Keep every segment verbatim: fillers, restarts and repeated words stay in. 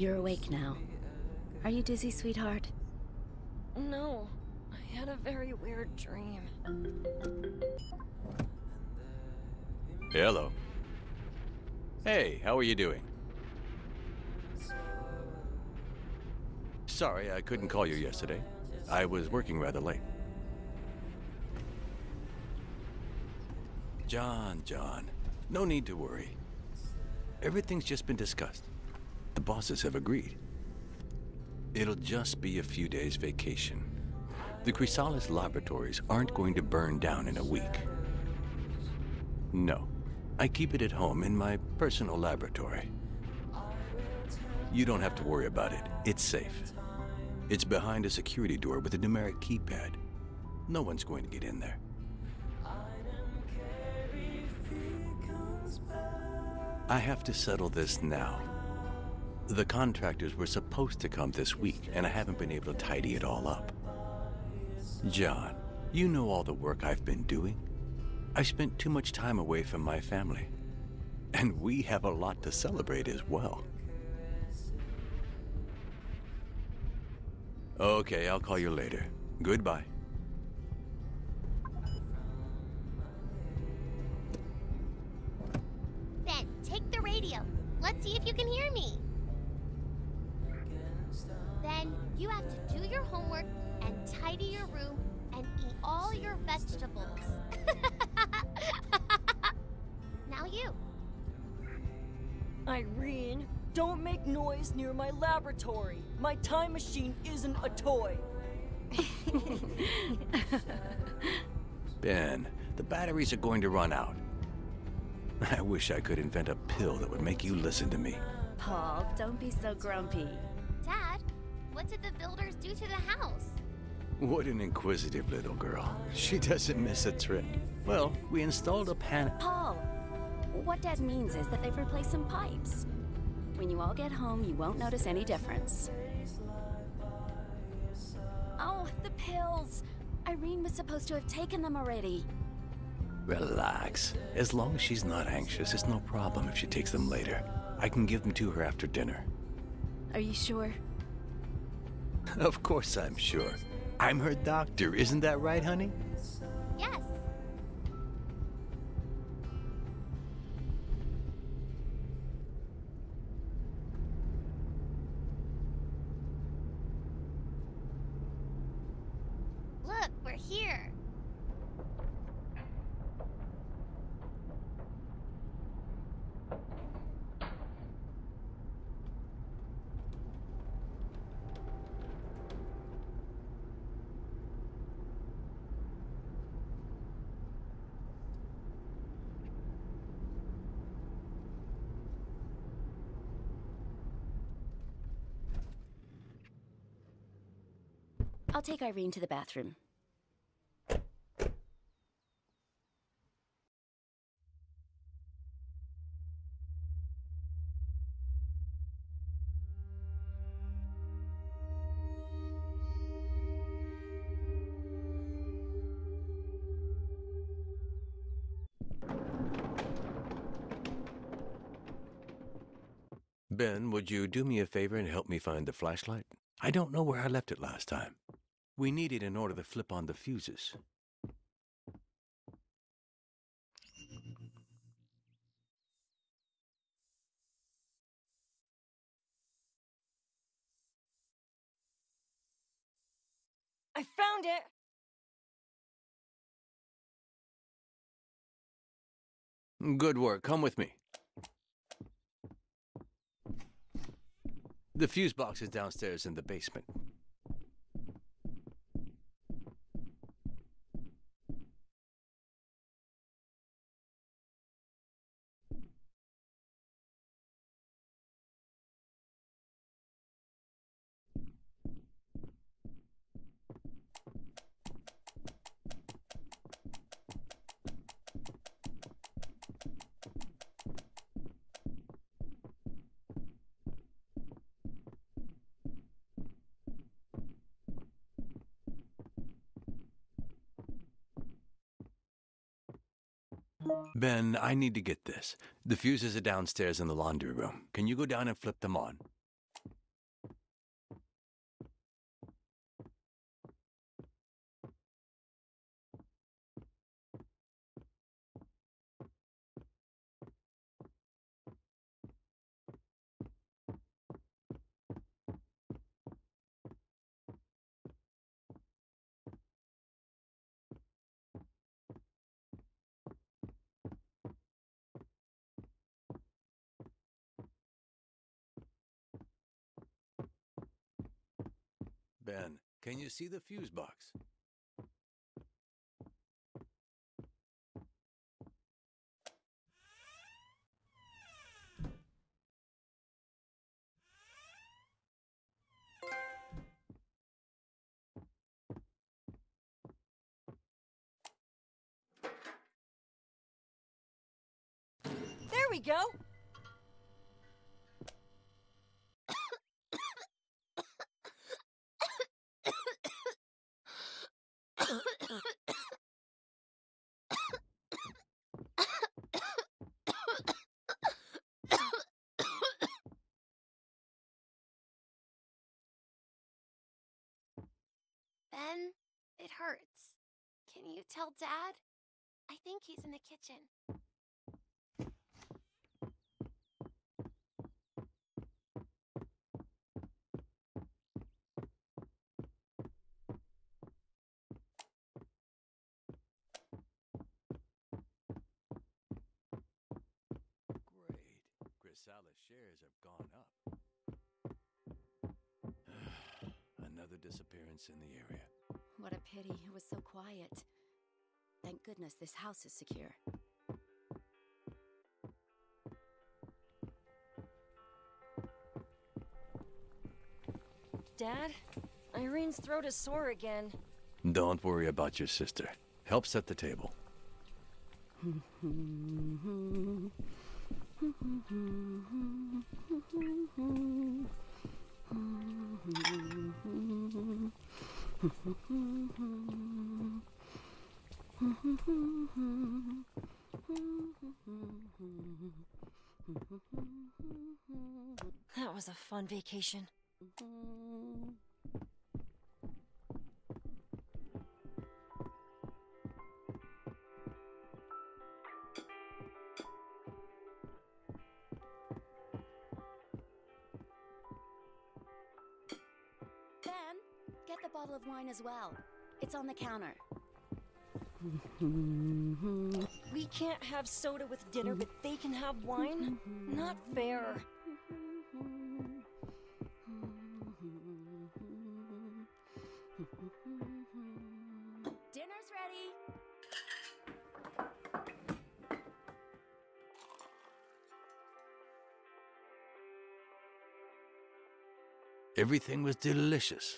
You're awake now. Are you dizzy, sweetheart? No, I had a very weird dream. Hello. Hey, how are you doing? Sorry, I couldn't call you yesterday. I was working rather late. John, John, no need to worry. Everything's just been discussed. The bosses have agreed. It'll just be a few days vacation. The Chrysalis laboratories aren't going to burn down in a week. No, I keep it at home in my personal laboratory. You don't have to worry about it. It's safe. It's behind a security door with a numeric keypad. No one's going to get in there. I have to settle this now. The contractors were supposed to come this week, and I haven't been able to tidy it all up. John, you know all the work I've been doing. I spent too much time away from my family. And we have a lot to celebrate as well. Okay, I'll call you later. Goodbye. Ben, take the radio. Let's see if you can hear me. Then you have to do your homework and tidy your room and eat all your vegetables. Now you. Irene, don't make noise near my laboratory. My time machine isn't a toy. Ben, the batteries are going to run out. I wish I could invent a pill that would make you listen to me. Paul, don't be so grumpy. Dad, what did the builders do to the house? What an inquisitive little girl. She doesn't miss a trick. Well, we installed a pan- Paul, what Dad means is that they've replaced some pipes. When you all get home, you won't notice any difference. Oh, the pills! Irene was supposed to have taken them already. Relax. As long as she's not anxious, it's no problem if she takes them later. I can give them to her after dinner. Are you sure? Of course I'm sure. I'm her doctor, isn't that right, honey? Yes. Look, we're here. I'll take Irene to the bathroom. Ben, would you do me a favor and help me find the flashlight? I don't know where I left it last time. We need it in order to flip on the fuses. I found it! Good work. Come with me. The fuse box is downstairs in the basement. Ben, I need to get this. The fuses are downstairs in the laundry room. Can you go down and flip them on? Ben, can you see the fuse box? There we go! Ben, it hurts. Can you tell Dad? I think he's in the kitchen. Great. Chrysalis shares have gone up. Another disappearance in the area. What a pity. It was so quiet. Thank goodness this house is secure. Dad, Irene's throat is sore again. Don't worry about your sister. Help set the table. That was a fun vacation. Ben, get the bottle of wine as well. It's on the counter. We can't have soda with dinner, but they can have wine? Not fair. Dinner's ready. Everything was delicious.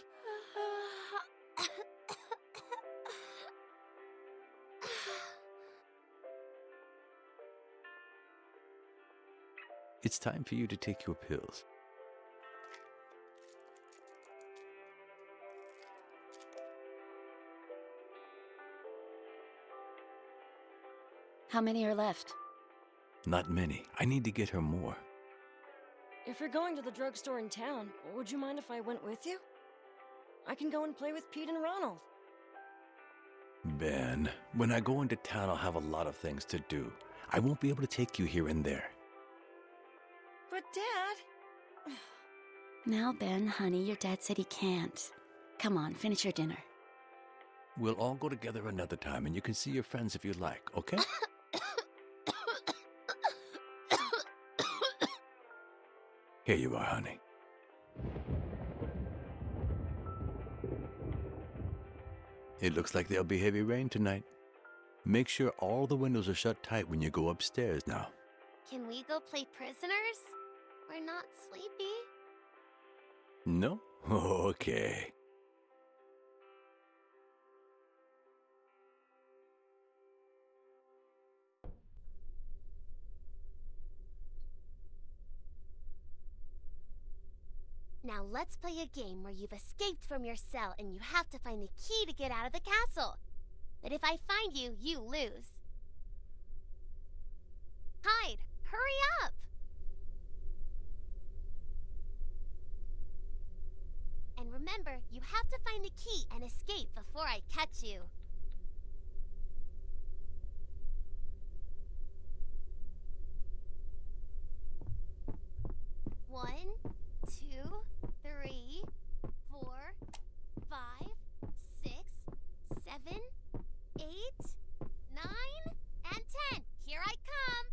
It's time for you to take your pills. How many are left? Not many. I need to get her more. If you're going to the drugstore in town, would you mind if I went with you? I can go and play with Pete and Ronald. Ben, when I go into town, I'll have a lot of things to do. I won't be able to take you here and there. But Dad... Now, Ben, honey, your dad said he can't. Come on, finish your dinner. We'll all go together another time, and you can see your friends if you like, okay? Here you are, honey. It looks like there'll be heavy rain tonight. Make sure all the windows are shut tight when you go upstairs now. Can we go play prisoners? We're not sleepy. No? Okay. Now let's play a game where you've escaped from your cell and you have to find the key to get out of the castle. But if I find you, you lose. Hide! Hurry up! And remember, you have to find the key and escape before I catch you. One, two, three, four, five, six, seven, eight, nine, and ten. Here I come.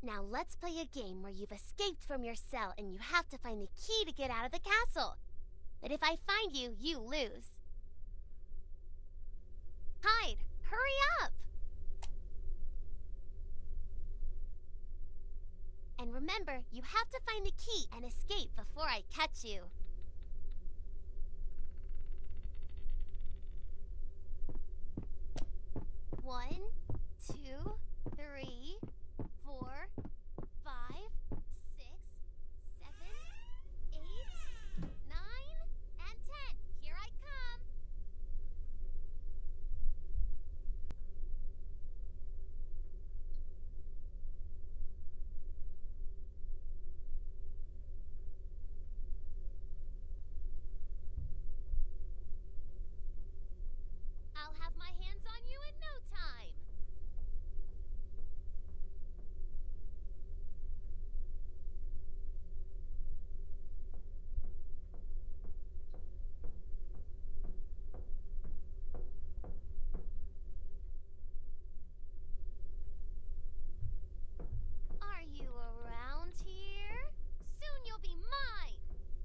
Now let's play a game where you've escaped from your cell and you have to find the key to get out of the castle. But if I find you, you lose. Hide! Hurry up! And remember, you have to find the key and escape before I catch you. One, two, three, four, five, six, seven, eight, nine, and ten. Here I come. I'll have my hands on you in no time. Are you around here? Soon you'll be mine!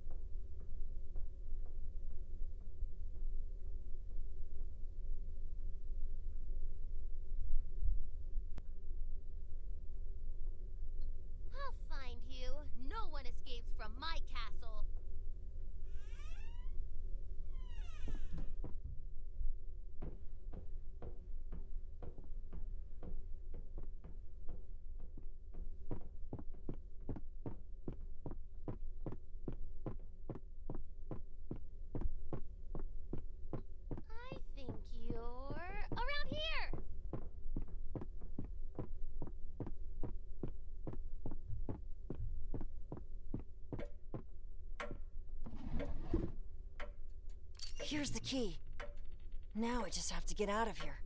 I'll find you. No one escapes from my castle. I think you're around here. Here's the key. Now I just have to get out of here.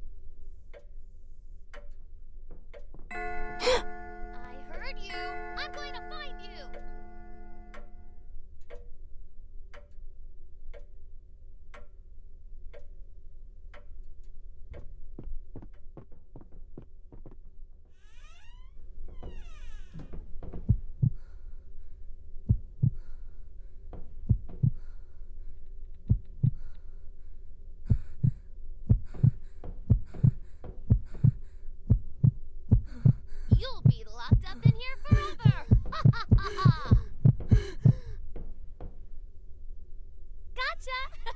I heard you. I'm going to find you. You'll be locked up in here forever. Gotcha.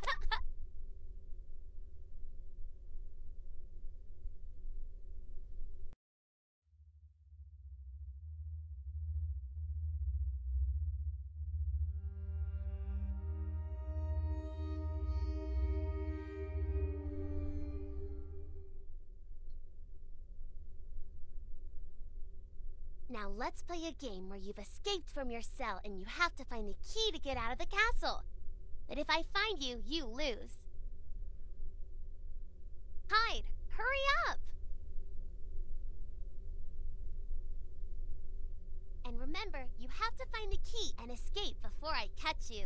Now let's play a game where you've escaped from your cell and you have to find the key to get out of the castle. But if I find you, you lose. Hide! Hurry up! And remember, you have to find the key and escape before I catch you.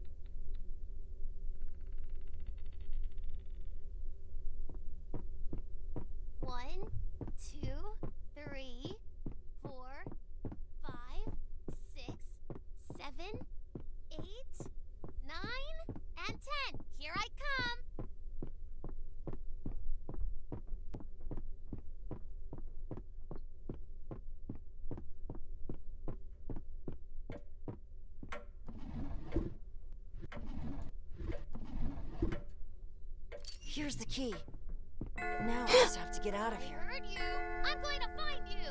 One, two, three, four, five, six, seven, eight, nine, and ten. Here I come. Here's the key. Now I just have to get out of I here. heard you. I'm going to find you.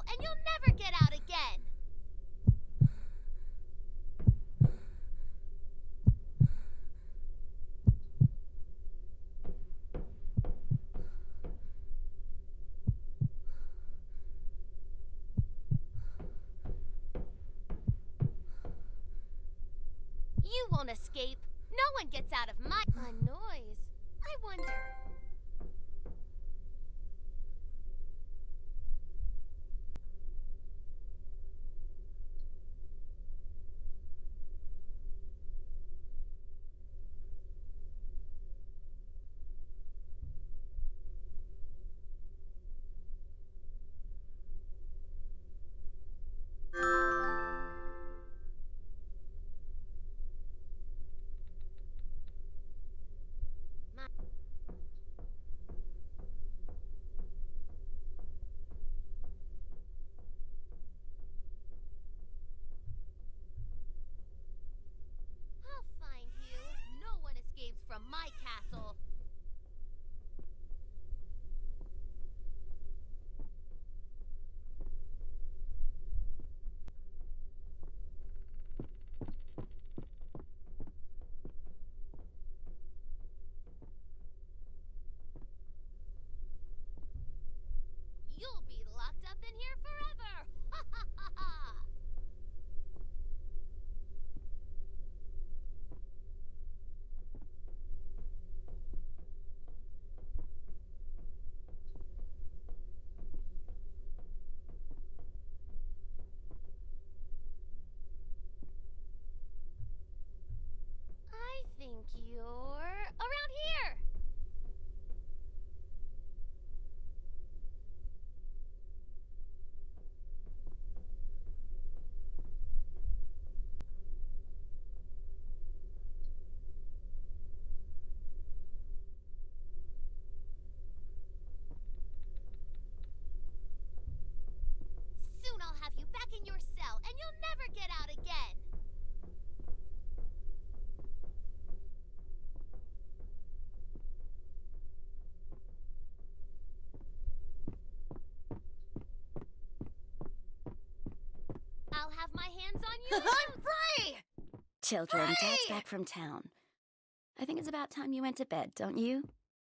cell and you'll never get out again! You won't escape. No one gets out of my... A noise. I wonder... from my castle. You'll be locked up in here forever. Ha ha ha ha. I think you're around here. Soon I'll have you back in your cell, and you'll never get out again. I'll have my hands on you. I'm free! Children, Free! Dad's back from town. I think it's about time you went to bed, don't you?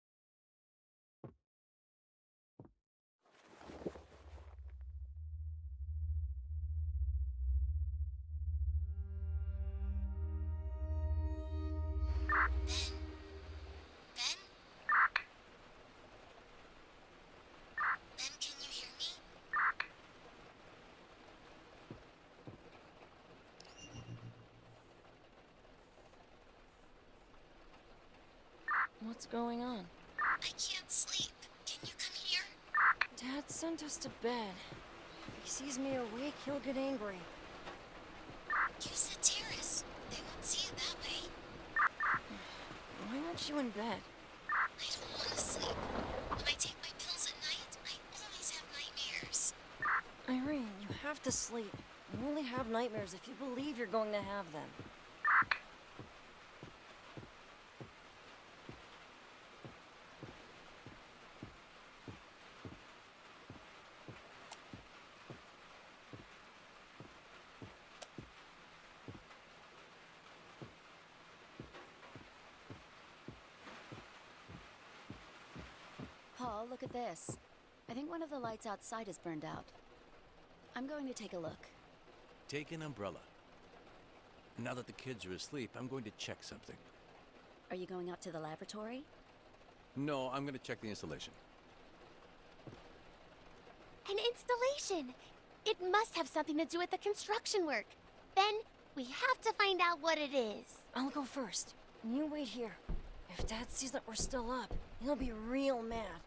Ben? Ben, can you hear me? What's going on? I can't sleep. Can you come here? Dad sent us to bed. If he sees me awake, he'll get angry. You said terrace. They won't see you that way. Why aren't you in bed? I don't want to sleep. When I take my pills at night, I always have nightmares. Irene, you have to sleep. You only have nightmares if you believe you're going to have them. Paul, look at this. I think one of the lights outside is burned out. I'm going to take a look. Take an umbrella. Now that the kids are asleep, I'm going to check something. Are you going up to the laboratory? No, I'm going to check the installation. An installation! It must have something to do with the construction work. Ben, we have to find out what it is. I'll go first. You wait here. If Dad sees that we're still up, he'll be real mad.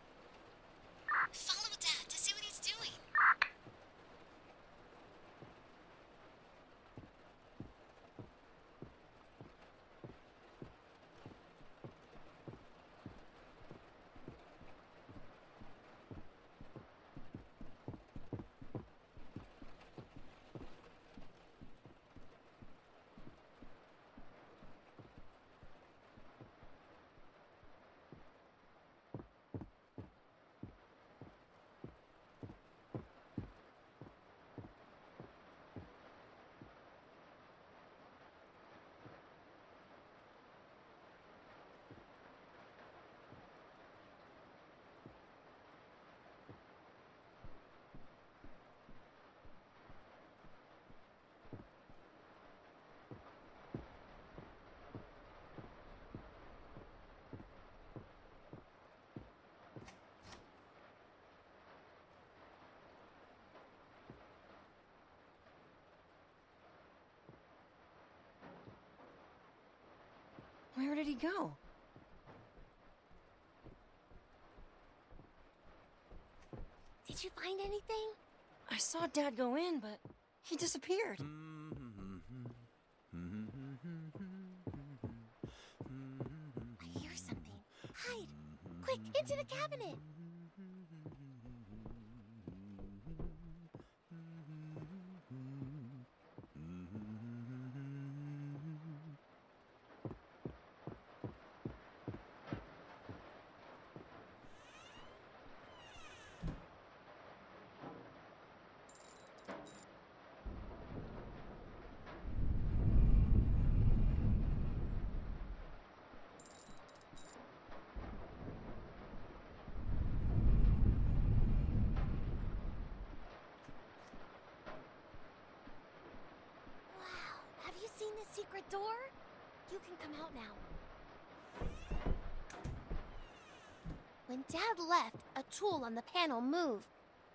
Follow Dad to see what he's doing. Where did he go? Did you find anything? I saw Dad go in, but he disappeared. I hear something. Hide! Quick, into the cabinet! Have you seen the secret door? You can come out now. When Dad left, a tool on the panel moved.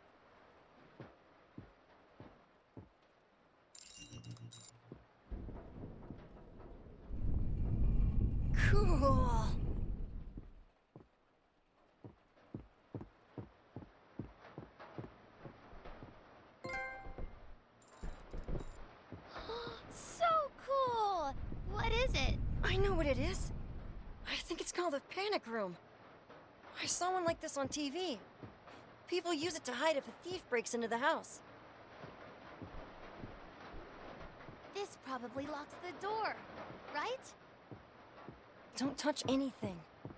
Cool. So cool! What is it? I know what it is. I think it's called a panic room. I saw one like this on T V. People use it to hide if a thief breaks into the house. This probably locks the door, right? Don't touch anything.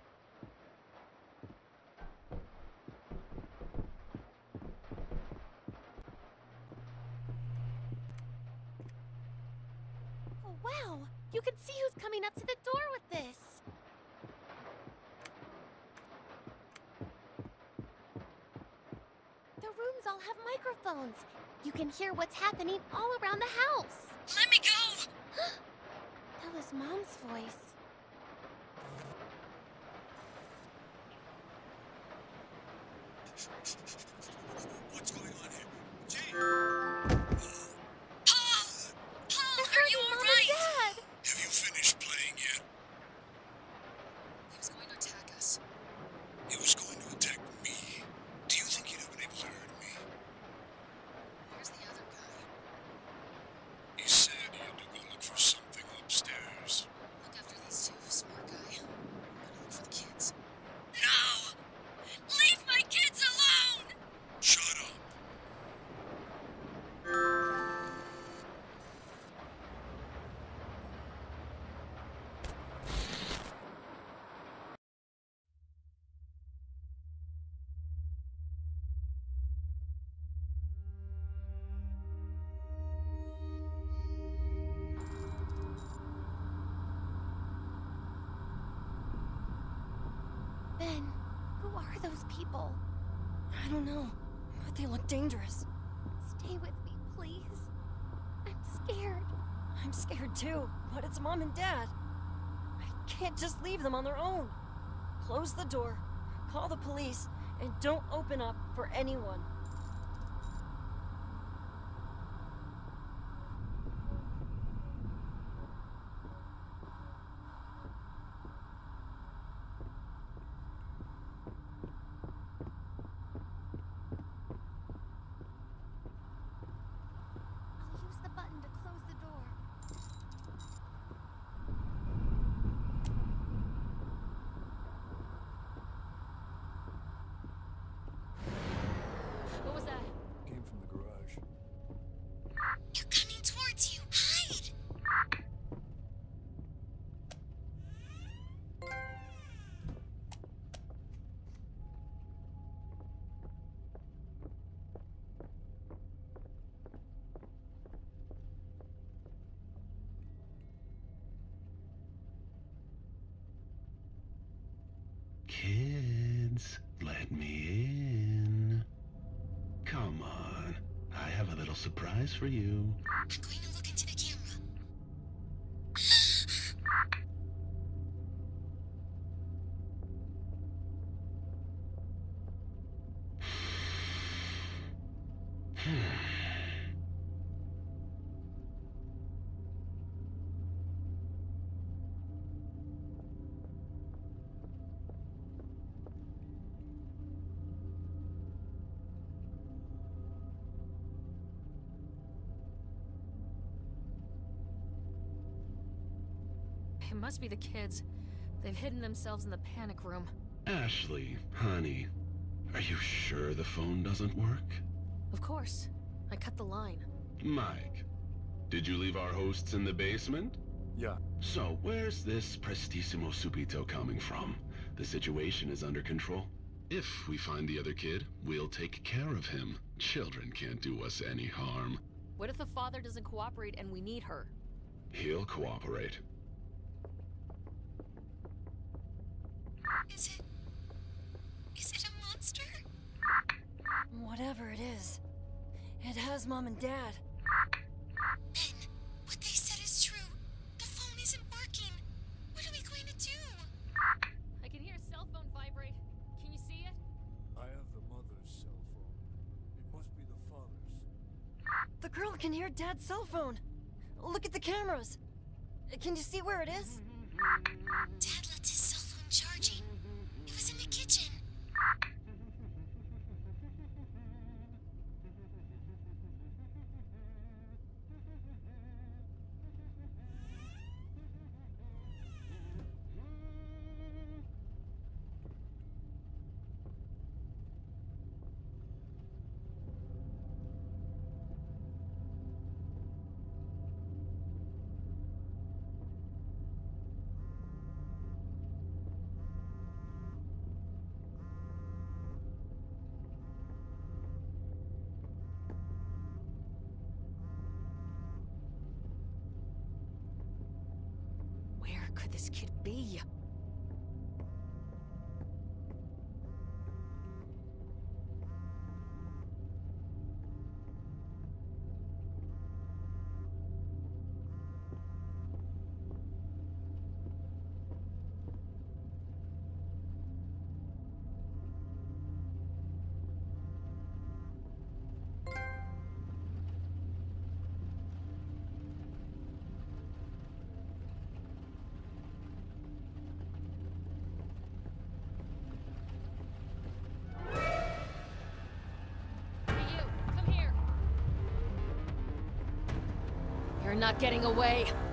Oh, wow! You can see who's coming up to the door with this. The rooms all have microphones. You can hear what's happening all around the house. Let me go! That was Mom's voice. What's going on here? Jane! Paul! Paul, Are you all Mom right? and Dad? Have you finished playing yet? He was going to attack us. He was going to attack me. Do you think he'd have been able to hurt me? Where's the other guy? He said he had to go look for something upstairs. Look after these two, smart guy. I'm gonna look for the kids. No! Leave my kids alone! Shut up. Ben, who are those people? I don't know, but they look dangerous. Stay with me, please. I'm scared. I'm scared too, but it's Mom and Dad. I can't just leave them on their own. Close the door, call the police, and don't open up for anyone. I'll use the button to close the door. What was that? Came from the garage. They're coming towards you. Hide! Kids, let me in. Come on. I have a little surprise for you. I'm going to look into the camera. It must be the kids. They've hidden themselves in the panic room. Ashley, honey, are you sure the phone doesn't work? Of course. I cut the line. Mike, did you leave our hosts in the basement? Yeah. So, where's this Prestissimo Subito coming from? The situation is under control. If we find the other kid, we'll take care of him. Children can't do us any harm. What if the father doesn't cooperate and we need her? He'll cooperate. Is it... Is it a monster? Whatever it is, it has Mom and Dad. Ben, what they said is true. The phone isn't working. What are we going to do? I can hear a cell phone vibrate. Can you see it? I have the mother's cell phone. It must be the father's. The girl can hear Dad's cell phone. Look at the cameras. Can you see where it is? Dad left his cell phone charging. It was in the kitchen. Where could this kid be? You're not getting away.